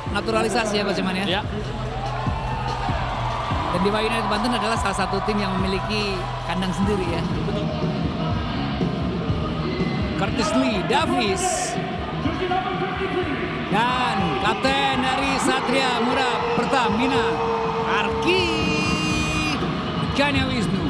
naturalisasi ya Coach Eman ya. Ya. Dan Dewa United Banten adalah salah satu tim yang memiliki kandang sendiri ya. Betul. Curtis Lee Davis. Dan kapten dari Satria Muda Pertamina, Arki Kanya Wisnu.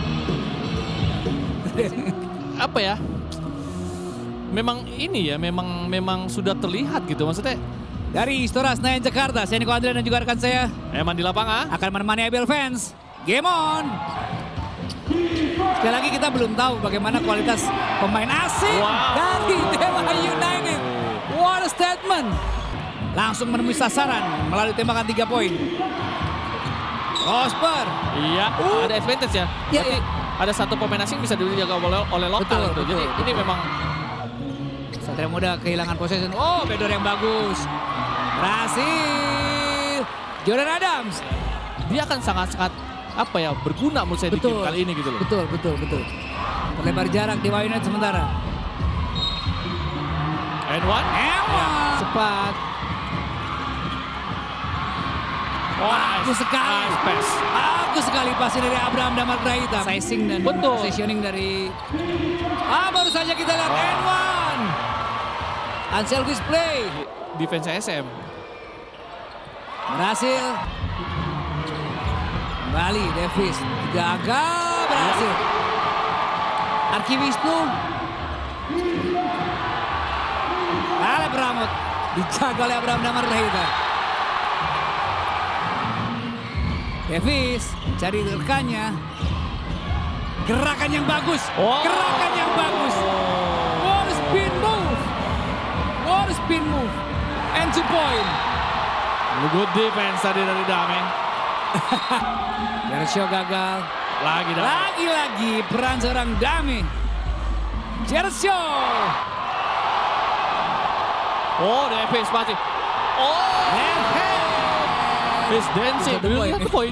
Apa ya? Memang ini ya, memang sudah terlihat gitu maksudnya. Dari Istora Senayan Jakarta, saya Niko Andrian dan juga rekan saya Eman di lapangan akan menemani IBL fans. Game on. Sekali lagi kita belum tahu bagaimana kualitas pemain asing dari Dewa United. What a statement. Langsung menemui sasaran melalui tembakan 3 poin. Prosper. Iya, ada advantage ya. Iya, Berarti ada satu pemain asing bisa dijaga oleh lokal. Betul, Jadi betul. ini memang Satria Muda kehilangan possession. Oh, Bedor yang bagus. Berhasil. Jordan Adams. dia akan sangat-sangat apa ya, berguna menurut saya di game kali ini gitu loh. Betul. Perlebar jarak Dewa United sementara. And one. Cepat. Bagus sekali. Nice pass. Bagus sekali pasti dari Abraham Damargraita. Sizing dan positioning dari... baru saja kita lihat and one. Unselfish play. Defense SM. Berhasil. Kembali Davis. Gagal. Berhasil. Arki Wisnu. Alep Ramot. Dijaga oleh Abraham Damargraita. Davis mencari rekannya. Gerakan yang bagus. Gerakan yang bagus. What a spin move. What a spin move. And 2 point. Good defense tadi dari Dame. Jersho gagal. Lagi-lagi peran seorang Dame. Jersho. Davis masih. Davis dancing. Satu poin.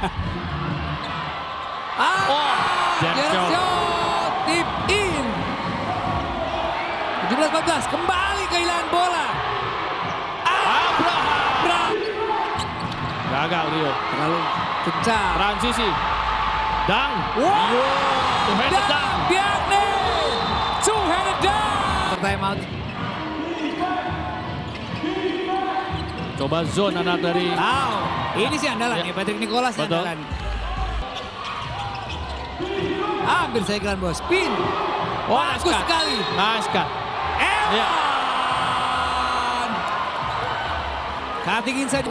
Jersho tip in. 17-14 kembali kehilangan bola. Abraham. Gagal Rio. Terlalu kencang. Transisi. Dang. Two-handed dunk. Biakne. Two-handed dunk. Time out. Coba zone anak dari. Ini sih andalan ya, Patrick Nicholas andalan. Hampir saya kira bos. Spin. Bagus sekali. Nice cut. Cutting inside.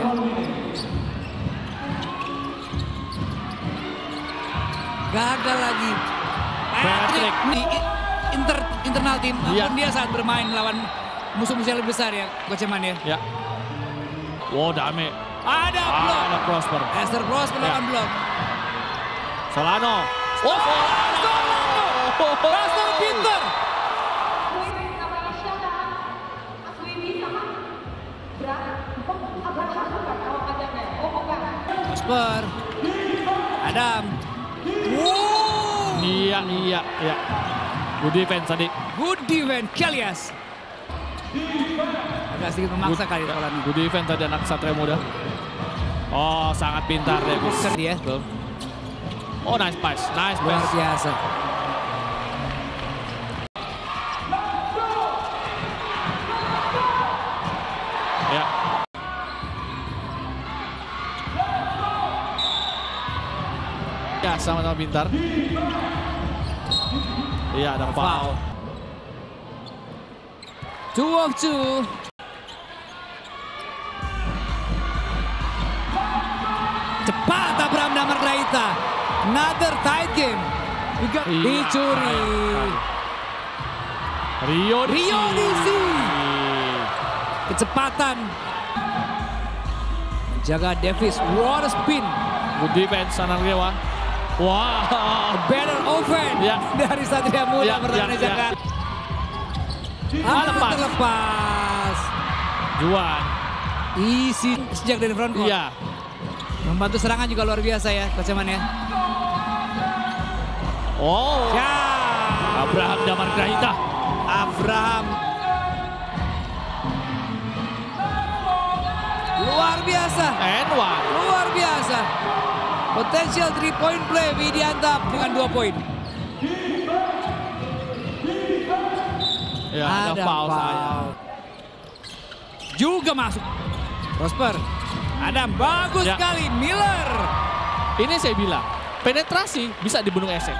Gagal lagi. Patrick di internal tim. Maupun dia saat bermain melawan musuh-musuh yang lebih besar ya, Coach Eman ya. Dame. Ada blok. Ada Prosper. Esther Prosper melakukan blok. Solano. Pastor Peter. Prosper. Adam. Iya. Good defense tadi. Good defense, Kalias. Agak sedikit memaksa kali pola ini. Good defense tadi anak Satria Muda. Sangat pintar Davis. Dia. Nice pass. Luar biasa. Ya, sama-sama pintar. Iya, ada foul. 2 of 2. Cepat Abraham Damargraita. Another tight game. Dicuri. Rio Disi. Kecepatan. Menjaga Davis. What a spin. Good defense Sanal Dewa. Better offense dari Satria Muda Pertamina Jakarta. Terlepas. Juan. Easy sejak dari front court. Membantu serangan juga luar biasa ya, Coach Eman ya. Abraham Damargraita. Luar biasa. And one. Luar biasa. Potential 3-point play Widianta dengan 2 poin. Ya, ada foul saya. Juga masuk. Prosper. Adam bagus Ya. sekali. Miller. Ini saya bilang, penetrasi bisa dibunuh Esek.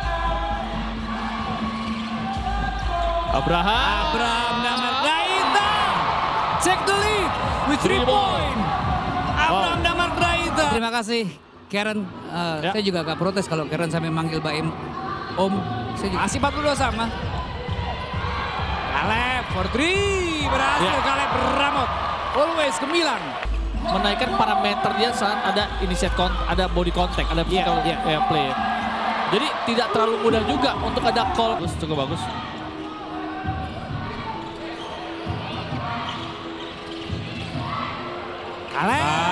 Abraham Damardraita. Check the lead with 3 point. Abraham Damardraita. Terima kasih Karen. Ya. Saya juga agak protes kalau Karen sampai manggil Baim Om. Saya juga. Masih 42 sama. Caleb for 3. Berhasil Ya. Caleb Ramot. Always ke Milan. Menaikkan parameter dia saat ada ada body contact, ada physical play. Jadi tidak terlalu mudah juga untuk ada call. Cukup bagus. Caleb.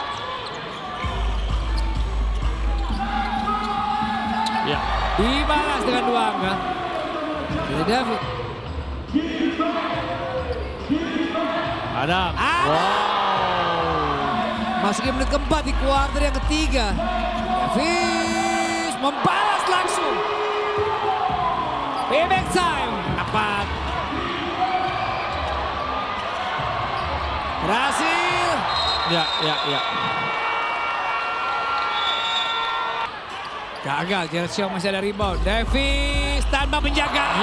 Ya. Dibalas dengan 2 angka. Jadi David. Adam. Masuki menit keempat di kuarter yang ketiga. Davis membalas langsung. Payback time. Dapat. Berhasil. Ya. Gagal, Jared Shaw masih ada rebound. Davis tanpa penjagaan.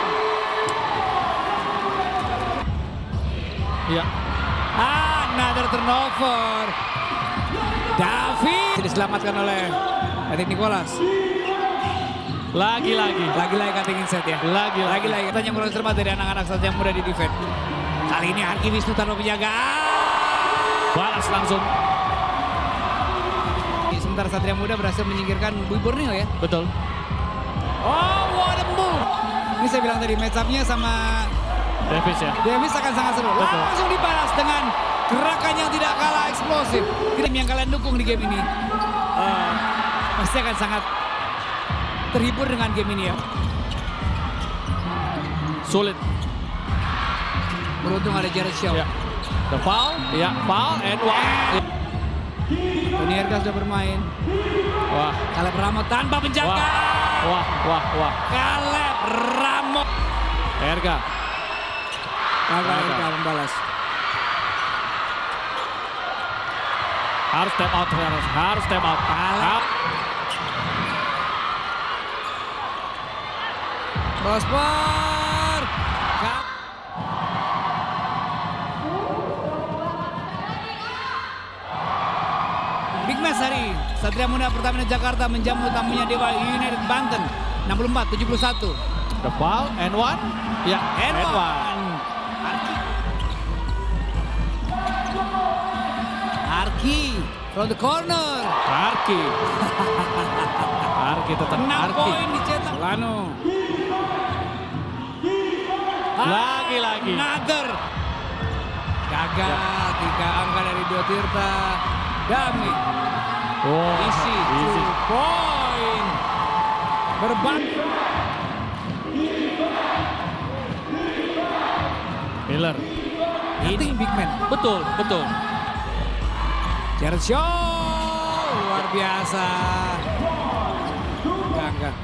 Ya. Another turnover. Davis diselamatkan oleh Erik Nicholas. Lagi-lagi Cutting inside ya. Lagi-lagi. Katanya yang kurang cermat dari anak-anak saat yang muda di defense. Kali ini Arki Wisnu tanpa penjagaan. Balas langsung. Sementara Satria Muda berhasil menyingkirkan Bui Borneo ya. Betul. Oh, what a move. Ini saya bilang tadi match up-nya sama Davis ya. Davis akan sangat seru. Betul. Langsung dibalas dengan gerakan yang tidak kalah eksplosif. Tim yang kalian dukung di game ini pasti akan sangat terhibur dengan game ini ya. Sulit. Beruntung ada Jared Shaw. Ya. The foul. Ya, foul and one. Tony Erga sudah bermain. Wah. Caleb Ramot tanpa penjagaan. Wah. Caleb Ramot. Erga. Gagal Erga membalas. Harus step out. Prosper. Big match hari Satria Muda Pertamina Jakarta menjamu tamunya Dewa United Banten 64-71. The foul and one. Ya, and one. Arki from the corner. Arki tetap 6 Arki. poin dicetak. Solano. Lagi-lagi. Another. Gagal. 3 angka dari Dua Tirta. Dami. Easy. 2 point. Berban. Miller. Ini big man. Betul. Jared Shaw. Luar biasa. Enggak.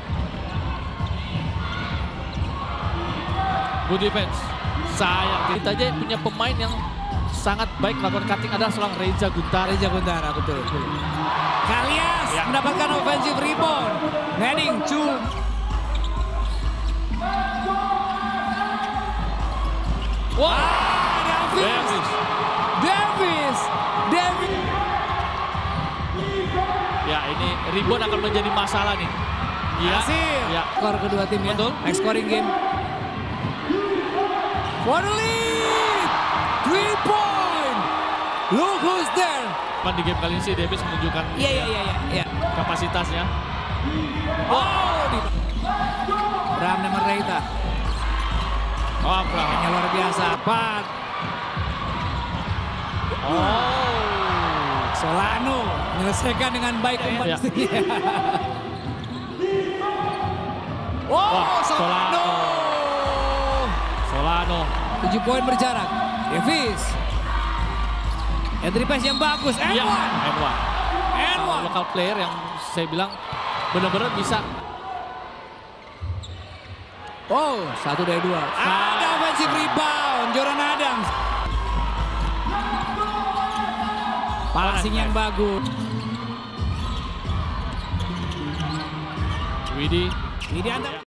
Good defense. Sayang. Kita aja punya pemain yang sangat baik melakukan cutting adalah seorang Reza Guntara. Betul. Kalias mendapatkan offensive rebound. Heading to Davis. Ya, ini rebound akan menjadi masalah nih. Hasil. Ya. Skor kedua tim ya. Betul. Next scoring game. For the lead. 3 point. Look who's there. Di game kali ini sih Davis menunjukkan Iya. kapasitasnya. Abraham Damardraita. Abraham. Yang luar biasa. 4. Solano menyelesaikan dengan baik kembali. Solano. 7 poin berjarak. Davis. Entry pass yang bagus. And Iya, one. and one. Lokal player yang saya bilang benar-benar bisa. Oh, 1 dari 2. Ada offensive rebound, Jordan Adams. Passing yang bagus. Widi. Ini antar.